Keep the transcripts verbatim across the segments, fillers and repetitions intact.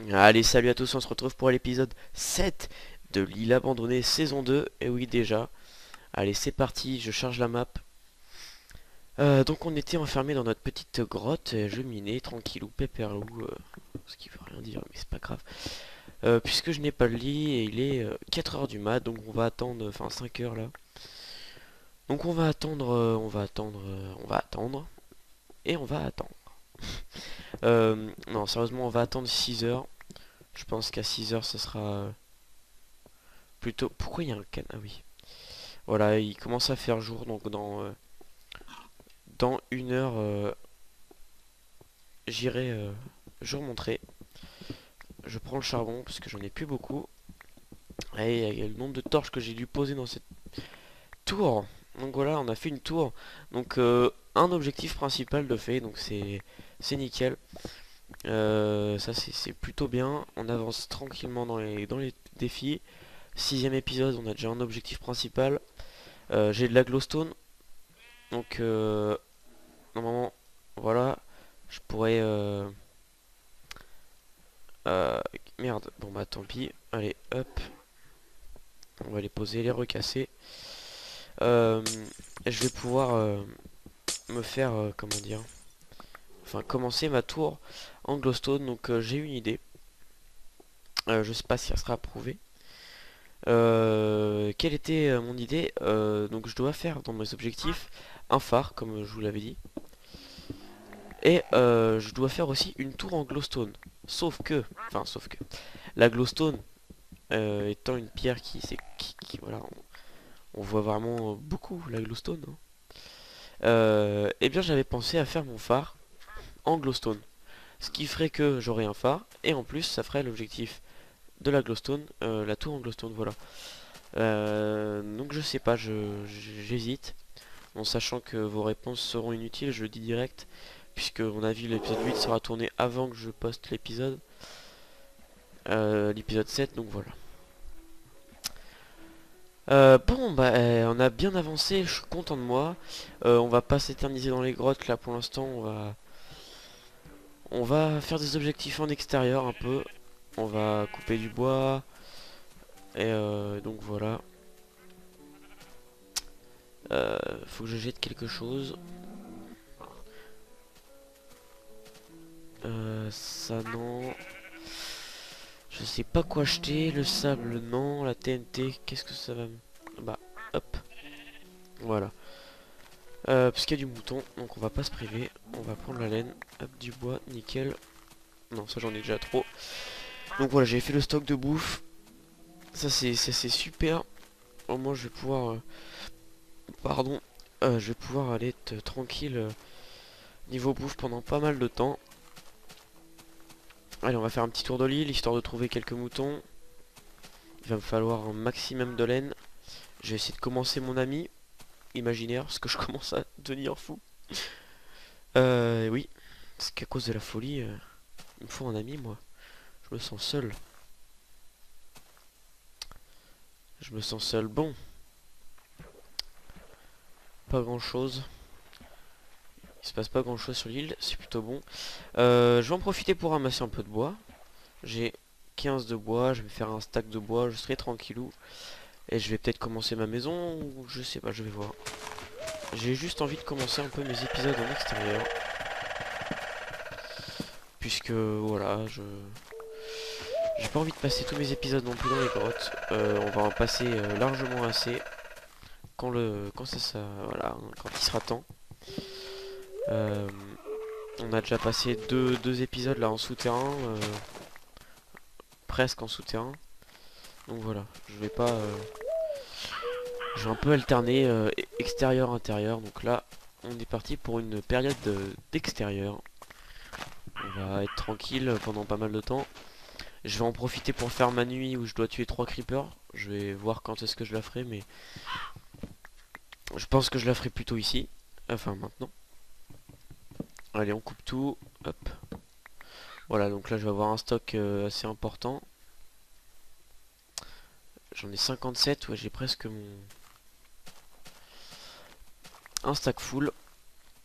Allez, salut à tous, on se retrouve pour l'épisode sept de l'île abandonnée saison deux. Et oui, déjà. Allez, c'est parti, je charge la map. Euh, donc on était enfermé dans notre petite grotte, et je minais tranquillou, pépérlou, euh, ce qui veut rien dire, mais c'est pas grave. Euh, puisque je n'ai pas le lit, et il est euh, quatre heures du mat, donc on va attendre, enfin cinq heures là. Donc on va attendre, euh, on va attendre, euh, on va attendre, et on va attendre. Euh, non, sérieusement, on va attendre six heures. Je pense qu'à six heures, ça sera euh, plutôt... Pourquoi il y a un can... Ah oui. Voilà, il commence à faire jour, donc dans, euh, dans une heure, euh, j'irai, euh, je remonterai. Je prends le charbon, parce que j'en ai plus beaucoup. Et il y a le nombre de torches que j'ai dû poser dans cette tour. Donc voilà, on a fait une tour. Donc euh, un objectif principal de fait, donc c'est c'est nickel. Euh, ça c'est plutôt bien. On avance tranquillement dans les, dans les défis. Sixième épisode, on a déjà un objectif principal. Euh, j'ai de la glowstone. Donc euh, normalement, voilà. Je pourrais... Euh, euh, merde, bon bah tant pis. Allez, hop. On va les poser, les recasser. Euh, je vais pouvoir euh, me faire, euh, comment dire... Enfin, commencer ma tour en glowstone. Donc euh, j'ai une idée. Euh, je sais pas si elle sera approuvée. Euh, quelle était euh, mon idée? Euh, Donc je dois faire dans mes objectifs un phare, comme je vous l'avais dit. Et euh, je dois faire aussi une tour en glowstone. Sauf que, enfin sauf que, la glowstone euh, étant une pierre qui, c'est, qui, qui- voilà, on, on voit vraiment beaucoup la glowstone. Hein. Euh, et bien j'avais pensé à faire mon phare en glowstone. Ce qui ferait que j'aurais un phare, et en plus ça ferait l'objectif de la glowstone, euh, la tour en glowstone, voilà. Euh, donc je sais pas, je, j'hésite. En sachant que vos réponses seront inutiles, je le dis direct. Puisque à mon avis l'épisode huit sera tourné avant que je poste l'épisode. Euh, l'épisode sept, donc voilà. Euh, bon bah euh, on a bien avancé, je suis content de moi. Euh, on va pas s'éterniser dans les grottes là pour l'instant, on va on va faire des objectifs en extérieur un peu. On va couper du bois et euh, donc voilà. Euh, faut que je jette quelque chose. Euh, ça non. Je sais pas quoi acheter, le sable non, la T N T, qu'est-ce que ça va me... Bah hop, voilà. Euh, parce qu'il y a du mouton, donc on va pas se priver. On va prendre la laine, hop, du bois, nickel. Non, ça j'en ai déjà trop. Donc voilà, j'ai fait le stock de bouffe. Ça c'est c'est super. Au moins je vais pouvoir... euh, pardon. Euh, je vais pouvoir aller être tranquille euh, niveau bouffe pendant pas mal de temps. Allez, on va faire un petit tour de l'île, histoire de trouver quelques moutons. Il va me falloir un maximum de laine. Je vais essayer de commencer mon ami imaginaire, parce que je commence à devenir fou. Euh, oui, parce qu'à cause de la folie, euh, il me faut un ami, moi. Je me sens seul. Je me sens seul. Bon, pas grand chose. Il se passe pas grand chose sur l'île, c'est plutôt bon. Euh, je vais en profiter pour ramasser un peu de bois. J'ai quinze de bois, je vais faire un stack de bois, je serai tranquillou. Et je vais peut-être commencer ma maison, ou je sais pas, je vais voir. J'ai juste envie de commencer un peu mes épisodes en extérieur. Puisque, voilà, je... J'ai pas envie de passer tous mes épisodes non plus dans les grottes. Euh, on va en passer euh, largement assez. Quand le... Quand ça, ça... Voilà, quand il sera temps. Euh, on a déjà passé deux, deux épisodes là en souterrain. Euh, presque en souterrain. Donc voilà, je vais pas... Euh, je vais un peu alterner euh, extérieur-intérieur. Donc là, on est parti pour une période d'extérieur. On va être tranquille pendant pas mal de temps. Je vais en profiter pour faire ma nuit où je dois tuer trois creepers. Je vais voir quand est-ce que je la ferai, mais je pense que je la ferai plutôt ici. Enfin, maintenant. Allez, on coupe tout. Hop. Voilà, donc là, je vais avoir un stock euh, assez important. J'en ai cinquante-sept. Ouais, j'ai presque mon... un stack full.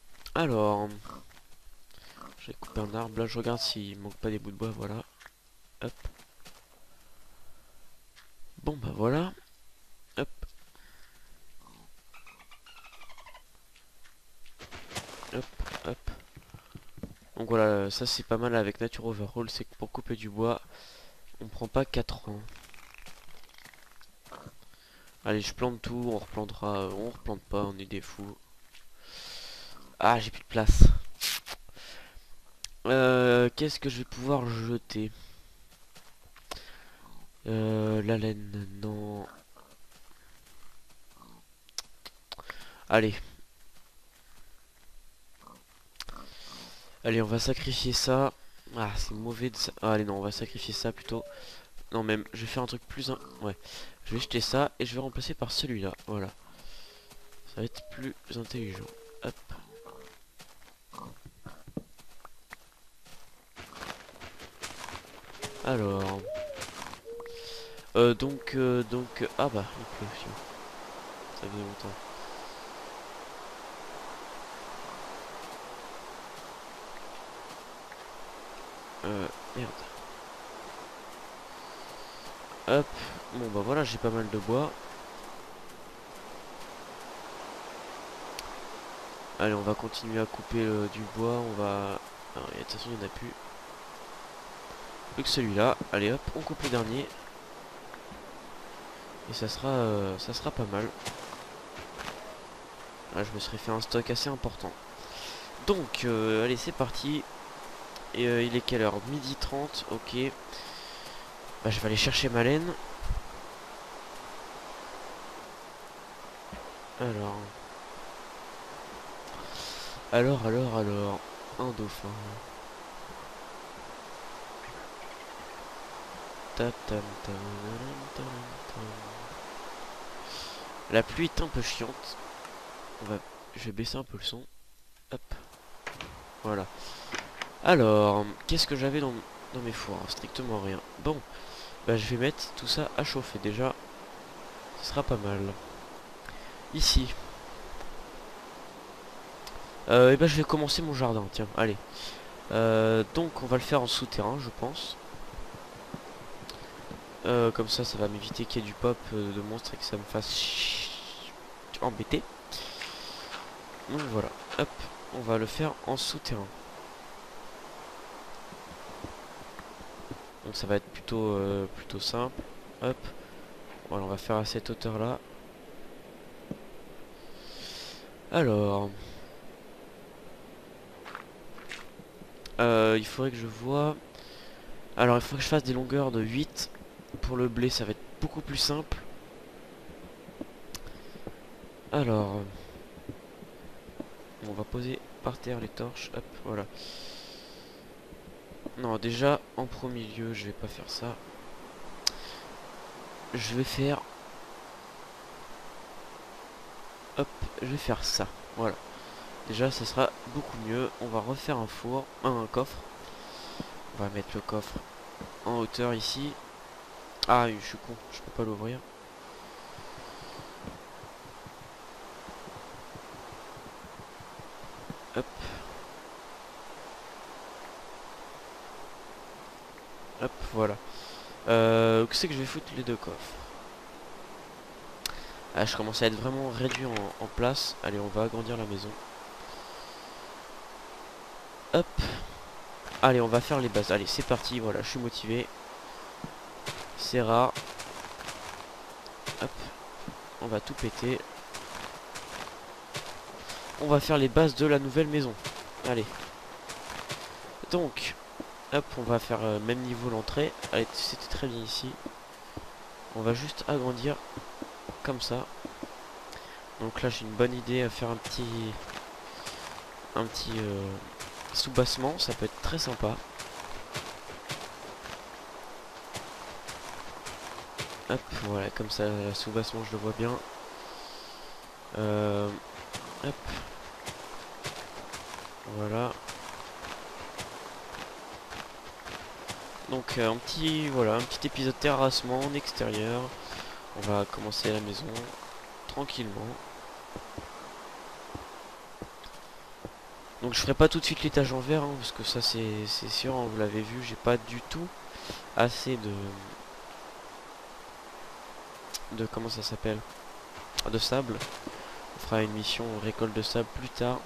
Alors, je vais couper un arbre. Là, je regarde s'il manque pas des bouts de bois. Voilà. Hop. Bon bah voilà. Hop. Hop, hop. Donc voilà, ça c'est pas mal avec Nature Overhaul, c'est que pour couper du bois, on prend pas quatre ans. Allez, je plante tout, on replantera, on replante pas, on est des fous. Ah, j'ai plus de place. Euh, qu'est-ce que je vais pouvoir jeter? euh, La laine, non. Allez. Allez, on va sacrifier ça. Ah, c'est mauvais de ça. Ah, allez, non, on va sacrifier ça plutôt. Non, même, je vais faire un truc plus... In... Ouais. Je vais jeter ça et je vais remplacer par celui-là. Voilà. Ça va être plus intelligent. Hop. Alors... Euh, donc, euh, donc... euh, ah bah, il pleut. Tiens. Ça faisait longtemps. Euh, merde. Hop. Bon bah voilà, j'ai pas mal de bois. Allez, on va continuer à couper euh, du bois. On va... Alors, de toute façon, il n'y en a plus. Plus que celui-là. Allez hop, on coupe le dernier. Et ça sera, euh, ça sera pas mal. Là, je me serais fait un stock assez important. Donc, euh, allez, c'est parti. Et euh, il est quelle heure? Midi trente, ok. Bah, je vais aller chercher ma laine. Alors... Alors, alors, alors... Un dauphin. Ta -tam -tam -tam -tam. La pluie est un peu chiante. On va... Je vais baisser un peu le son. Hop. Voilà. Alors, qu'est-ce que j'avais dans, dans mes fours? Strictement rien. Bon, bah je vais mettre tout ça à chauffer déjà. Ce sera pas mal. Ici. Euh, et bah je vais commencer mon jardin, tiens, allez. Euh, donc on va le faire en souterrain, je pense. Euh, comme ça, ça va m'éviter qu'il y ait du pop euh, de monstres et que ça me fasse embêter. Donc voilà, hop, on va le faire en souterrain. Donc ça va être plutôt, euh, plutôt simple. Hop, voilà, on va faire à cette hauteur là. Alors, euh, il faudrait que je vois. Alors il faut que je fasse des longueurs de huit. Pour le blé, ça va être beaucoup plus simple. Alors, on va poser par terre les torches. Hop, voilà. Non, déjà, en premier lieu, je vais pas faire ça. Je vais faire... Hop, je vais faire ça. Voilà. Déjà, ça sera beaucoup mieux. On va refaire un four, un, un coffre. On va mettre le coffre en hauteur ici. Ah, je suis con, je peux pas l'ouvrir. Hop. Hop, voilà. Euh, où c'est que je vais foutre les deux coffres? Ah, je commence à être vraiment réduit en, en place. Allez, on va agrandir la maison. Hop. Allez, on va faire les bases. Allez, c'est parti. Voilà, je suis motivé. C'est rare. Hop. On va tout péter. On va faire les bases de la nouvelle maison. Allez. Donc, hop, on va faire euh, même niveau l'entrée. Allez, c'était très bien ici. On va juste agrandir comme ça. Donc là, j'ai une bonne idée à faire un petit... Un petit euh, soubassement. Ça peut être très sympa. Hop, voilà, comme ça, le soubassement, je le vois bien. Euh, hop. Voilà. Donc euh, un petit voilà un petit épisode terrassement en extérieur. On va commencer la maison tranquillement. Donc je ferai pas tout de suite l'étage en verre, hein, parce que ça c'est c'est sûr, hein, vous l'avez vu, j'ai pas du tout assez de... De comment ça s'appelle, de sable. On fera une mission récolte de sable plus tard.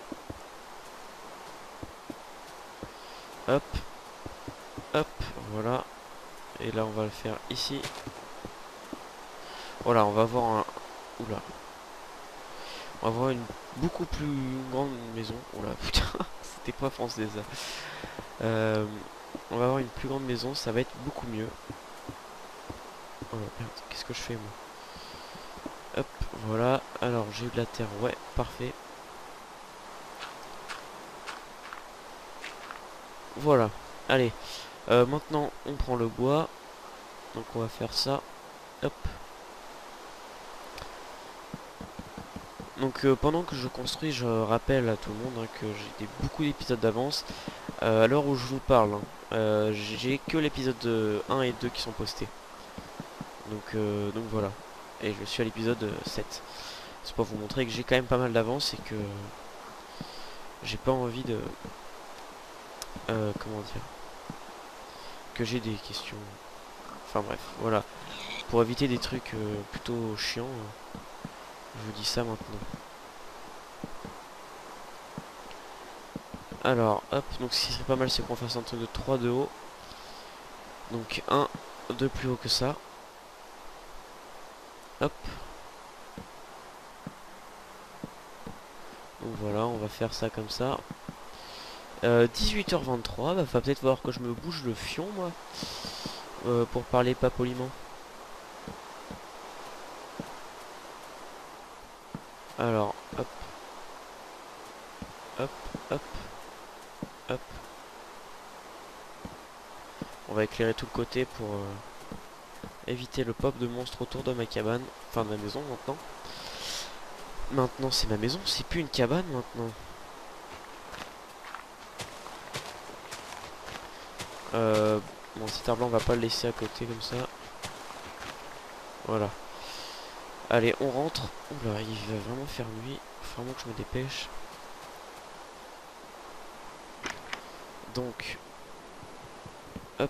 Hop, hop, voilà. Et là on va le faire ici. Voilà, on va avoir un... Oula. On va avoir une beaucoup plus grande maison. Oula, putain, c'était pas français ça. Euh, on va avoir une plus grande maison, ça va être beaucoup mieux. Oh merde, qu'est-ce que je fais moi? Hop, voilà. Alors j'ai eu de la terre, ouais, parfait. Voilà, allez. Euh, maintenant on prend le bois. Donc on va faire ça. Hop. Donc euh, pendant que je construis, je rappelle à tout le monde hein, que j'ai des, beaucoup d'épisodes d'avance. Euh, à l'heure où je vous parle, hein, euh, j'ai que l'épisode un et deux qui sont postés. Donc, euh, donc voilà. Et je suis à l'épisode sept. C'est pour vous montrer que j'ai quand même pas mal d'avance et que j'ai pas envie de... Euh, comment dire, que j'ai des questions. Enfin bref, voilà. Pour éviter des trucs euh, plutôt chiants, euh, je vous dis ça maintenant. Alors, hop, donc ce qui serait pas mal, c'est qu'on fasse un truc de trois de haut. Donc un de plus haut que ça. Hop. Donc voilà, on va faire ça comme ça. Euh, dix-huit heures vingt-trois, bah va peut-être voir que je me bouge le fion, moi. Euh, pour parler pas poliment. Alors, hop. Hop, hop, hop. On va éclairer tout le côté pour euh, éviter le pop de monstres autour de ma cabane. Enfin, de ma maison maintenant. Maintenant, c'est ma maison, c'est plus une cabane maintenant. Euh, bon, cet arbre-là, on va pas le laisser à côté comme ça. Voilà. Allez, on rentre. Oula, il va vraiment faire nuit. Faut vraiment que je me dépêche. Donc, hop,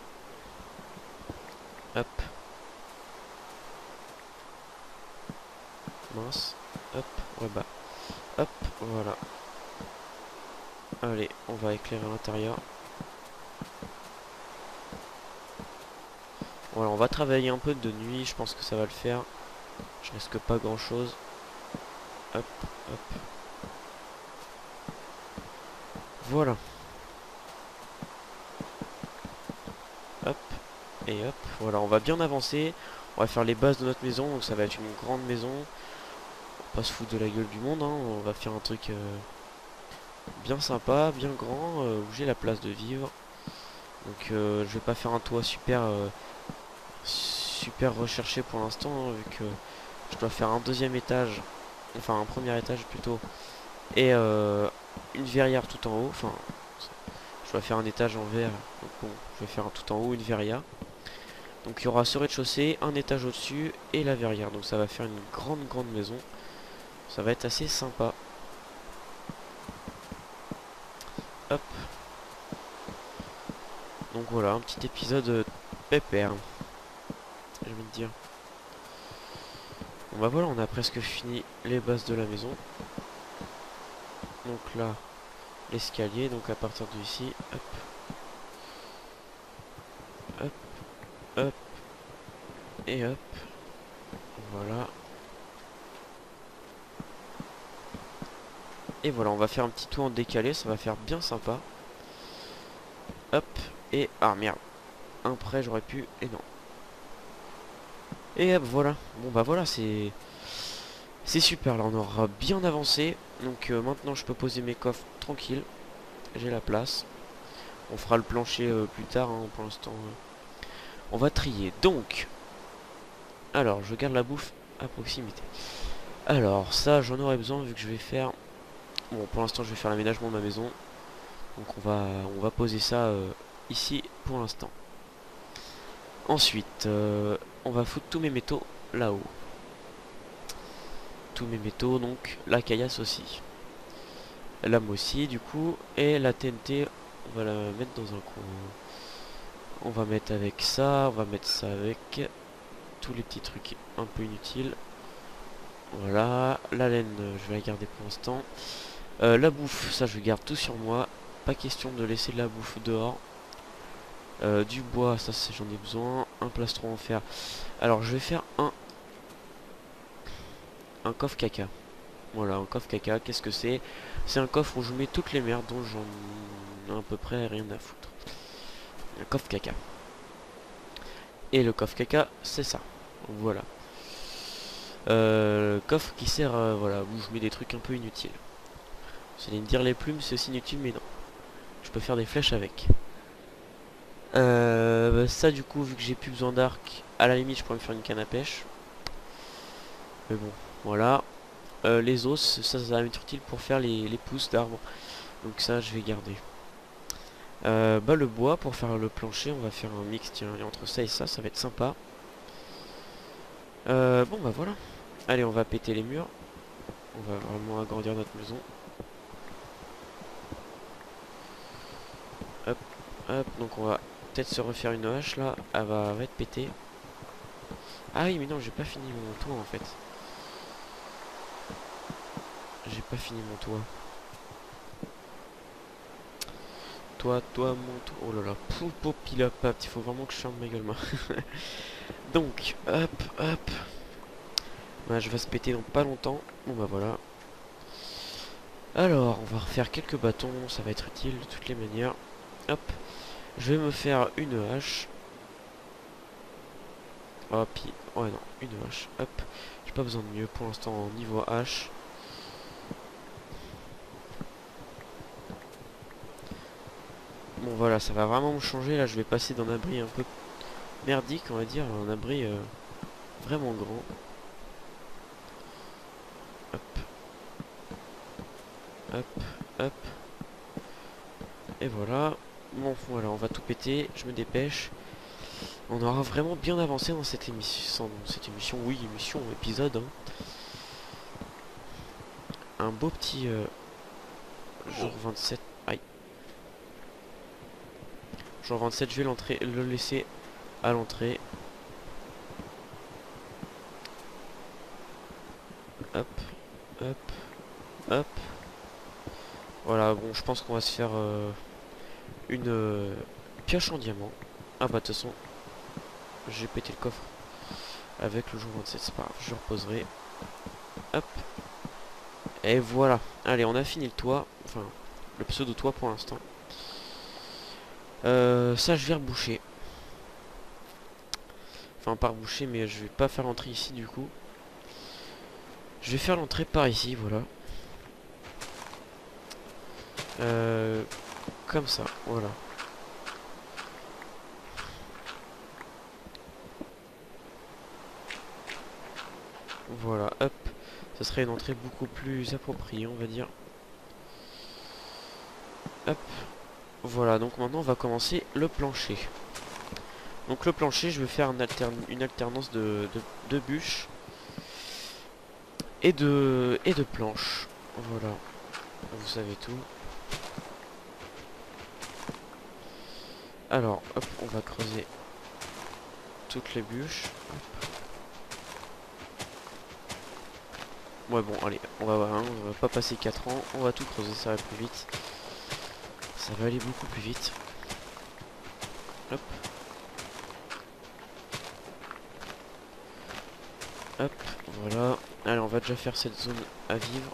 hop. Mince. Hop, ouais bah. Hop, voilà. Allez, on va éclairer l'intérieur. Voilà, on va travailler un peu de nuit, je pense que ça va le faire. Je risque pas grand chose. Hop, hop. Voilà. Hop, et hop. Voilà, on va bien avancer. On va faire les bases de notre maison, donc ça va être une grande maison. On va pas se foutre de la gueule du monde, hein. On va faire un truc euh, bien sympa, bien grand, euh, où j'ai la place de vivre. Donc euh, je vais pas faire un toit super... Euh, super recherché pour l'instant, hein, vu que je dois faire un deuxième étage, enfin un premier étage plutôt, et euh, une verrière tout en haut. Enfin, je dois faire un étage en verre, donc bon, je vais faire un tout en haut, une verrière. Donc il y aura ce rez-de-chaussée, un étage au-dessus et la verrière. Donc ça va faire une grande grande maison. Ça va être assez sympa. Hop. Donc voilà, un petit épisode pépère, j'ai envie de dire. Bon bah voilà, on a presque fini les bases de la maison. Donc là, l'escalier, donc à partir de ici, hop, hop, hop, et hop, voilà. Et voilà, on va faire un petit tour en décalé, ça va faire bien sympa. Hop, et... Ah merde, un près j'aurais pu, et non. Et hop, voilà. Bon bah voilà, c'est... C'est super, là on aura bien avancé. Donc euh, maintenant je peux poser mes coffres tranquille. J'ai la place. On fera le plancher euh, plus tard, hein, pour l'instant. Euh, on va trier. Donc, alors je garde la bouffe à proximité. Alors ça j'en aurais besoin vu que je vais faire... Bon pour l'instant je vais faire l'aménagement de ma maison. Donc on va, on va poser ça euh, ici pour l'instant. Ensuite, euh, on va foutre tous mes métaux là-haut. Tous mes métaux, donc la caillasse aussi. Lame aussi du coup. Et la T N T, on va la mettre dans un coin. On va mettre avec ça, on va mettre ça avec tous les petits trucs un peu inutiles. Voilà, la laine, je vais la garder pour l'instant. Euh, la bouffe, ça je garde tout sur moi. Pas question de laisser la bouffe dehors. Euh, du bois, ça j'en ai besoin. Un plastron en fer. Alors je vais faire un un coffre caca. Voilà, un coffre caca, qu'est-ce que c'est? C'est un coffre où je mets toutes les merdes dont j'en ai à peu près rien à foutre. Un coffre caca. Et le coffre caca, c'est ça. Voilà. Euh, coffre qui sert, euh, voilà, où je mets des trucs un peu inutiles. Vous allez me dire les plumes, c'est aussi inutile, mais non. Je peux faire des flèches avec. Euh, bah ça du coup, vu que j'ai plus besoin d'arc, à la limite je pourrais me faire une canne à pêche. Mais bon, voilà. Euh, les os, ça, ça va m'être utile pour faire les, les pousses d'arbres. Donc ça, je vais garder. Euh, bah le bois, pour faire le plancher, on va faire un mix, tiens, entre ça et ça, ça va être sympa. Euh, bon bah voilà. Allez, on va péter les murs. On va vraiment agrandir notre maison. Hop, hop, donc on va peut-être se refaire une hache là. Elle va, elle va être pétée. Ah oui, mais non, j'ai pas fini mon toit en fait. J'ai pas fini mon toit. Toi, toi, mon toit. Oh là là, pou, pou, pile up, il faut vraiment que je ferme ma gueule, moi. Donc, hop, hop. Bah, je vais se péter dans pas longtemps. Bon bah voilà. Alors, on va refaire quelques bâtons, ça va être utile de toutes les manières. Hop, je vais me faire une hache. Hop, oh non, une hache. Hop, j'ai pas besoin de mieux pour l'instant en niveau hache. Bon voilà, ça va vraiment me changer. Là, je vais passer d'un abri un peu merdique, on va dire, à un abri euh, vraiment grand. Hop, hop, hop. Et voilà. Bon, voilà, on va tout péter. Je me dépêche. On aura vraiment bien avancé dans cette émission, dans cette émission, oui, émission, épisode. Hein. Un beau petit euh, jour vingt-sept. Aïe. Jour vingt-sept, je vais l'entrée, le laisser à l'entrée. Hop, hop, hop. Voilà, bon, je pense qu'on va se faire euh, une euh, pioche en diamant. Ah bah de toute façon, j'ai pété le coffre avec le jour vingt-sept, c'est pas grave, je reposerai. Hop. Et voilà. Allez, on a fini le toit. Enfin, le pseudo-toit pour l'instant. Euh, ça, je vais reboucher. Enfin, pas reboucher, mais je vais pas faire l'entrée ici du coup. Je vais faire l'entrée par ici, voilà. Euh, comme ça, voilà. Voilà, hop. Ça serait une entrée beaucoup plus appropriée, on va dire. Hop. Voilà, donc maintenant on va commencer le plancher. Donc le plancher, je vais faire une, altern une alternance de, de, de bûches et de, et de planches. Voilà, vous savez tout. Alors, hop, on va creuser toutes les bûches. Hop. Ouais bon, allez, on va voir, hein, on va pas passer quatre ans, on va tout creuser, ça va plus vite. Ça va aller beaucoup plus vite. Hop. Hop, voilà. Allez, on va déjà faire cette zone à vivre.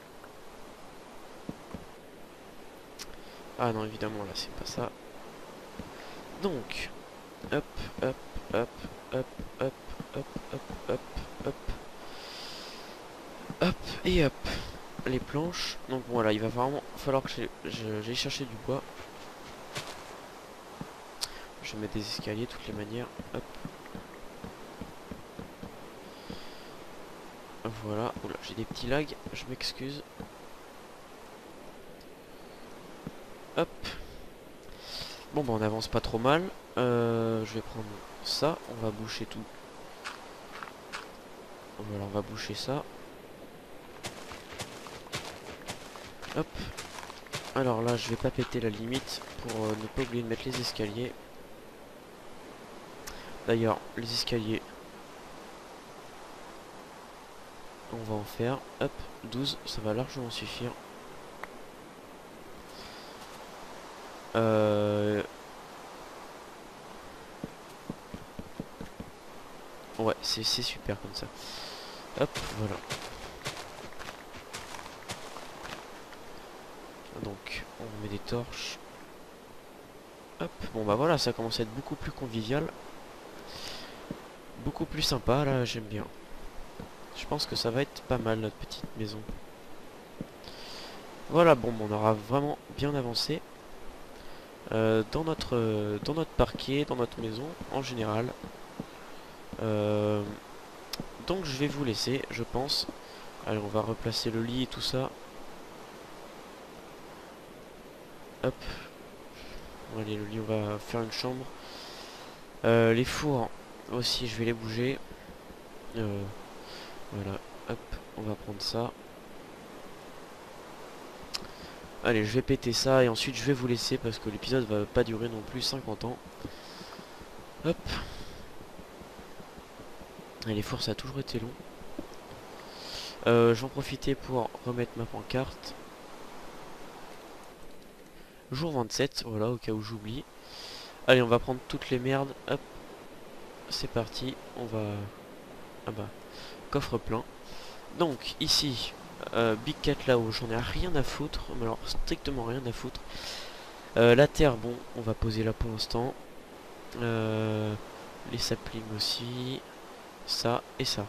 Ah non, évidemment, là, c'est pas ça. Donc, hop, hop, hop, hop, hop, hop, hop, hop, hop. Hop, et hop. Les planches. Donc voilà, il va vraiment falloir que j'aille chercher du bois. Je vais mettre des escaliers de toutes les manières. Hop. Voilà. Oula, j'ai des petits lags. Je m'excuse. Hop. Bon bah on avance pas trop mal. Euh, je vais prendre ça. On va boucher tout. Voilà, on va boucher ça. Hop. Alors là, je vais pas péter la limite pour euh, ne pas oublier de mettre les escaliers. D'ailleurs, les escaliers, on va en faire. Hop, douze, ça va largement suffire. Euh... Ouais, c'est super comme ça. Hop, voilà. Donc, on met des torches. Hop, bon bah voilà, ça commence à être beaucoup plus convivial. Beaucoup plus sympa, là, j'aime bien. Je pense que ça va être pas mal, notre petite maison. Voilà, bon, on aura vraiment bien avancé. Euh, dans notre dans notre parquet, dans notre maison, en général. Euh, donc je vais vous laisser, je pense. Allez, on va replacer le lit et tout ça. Hop. Bon, allez, le lit, on va faire une chambre. Euh, les fours aussi, je vais les bouger. Euh, voilà, hop, on va prendre ça. Allez, je vais péter ça et ensuite je vais vous laisser parce que l'épisode va pas durer non plus cinquante ans. Hop. Et les fours, ça a toujours été long. Euh, je vais en profiter pour remettre ma pancarte. Jour vingt-sept, voilà, au cas où j'oublie. Allez, on va prendre toutes les merdes. Hop. C'est parti. On va... Ah bah, coffre plein. Donc, ici, euh, Big Cat là-haut, j'en ai rien à foutre. Mais alors, strictement rien à foutre. Euh, la terre, bon, on va poser là pour l'instant. Euh, les saplings aussi. Ça et ça.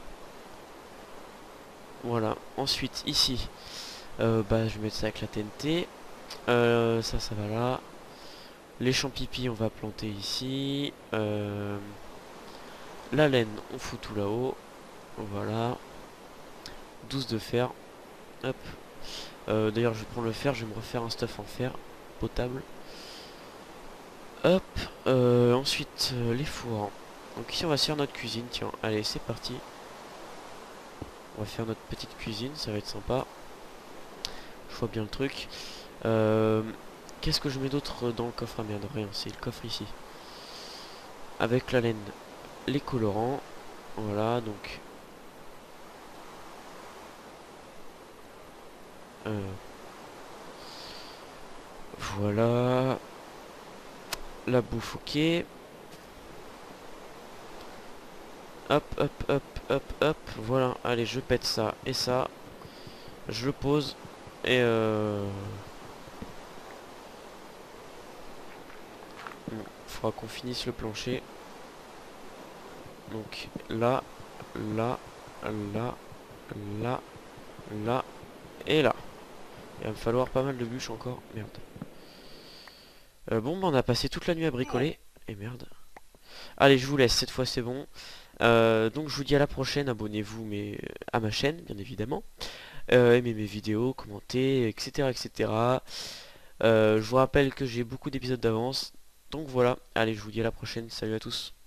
Voilà. Ensuite, ici, euh, bah, je vais mettre ça avec la T N T. Euh, ça, ça va là. Les champs pipi, on va planter ici. Euh, la laine, on fout tout là-haut. Voilà. douze de fer. Hop. Euh, D'ailleurs, je vais prendre le fer. Je vais me refaire un stuff en fer potable. Hop. Euh, ensuite, euh, les fours. Donc ici, on va se faire notre cuisine. Tiens, allez, c'est parti. On va faire notre petite cuisine. Ça va être sympa. Je vois bien le truc. Euh, Qu'est-ce que je mets d'autre dans le coffre? Ah merde, rien. C'est le coffre ici. Avec la laine. Les colorants. Voilà, donc... Euh, voilà. La bouffe, ok. Hop, hop, hop, hop, hop. Voilà, allez, je pète ça et ça. Je le pose. Et euh... Bon, faudra qu'on finisse le plancher. Donc là, là, là, là, là, et là. Il va me falloir pas mal de bûches encore. Merde. Euh, bon, bah on a passé toute la nuit à bricoler. Et merde. Allez, je vous laisse, cette fois c'est bon. Euh, donc je vous dis à la prochaine, abonnez-vous mais à ma chaîne, bien évidemment. Euh, aimez mes vidéos, commentez, et cetera et cetera. Euh, je vous rappelle que j'ai beaucoup d'épisodes d'avance. Donc voilà, allez, je vous dis à la prochaine, salut à tous.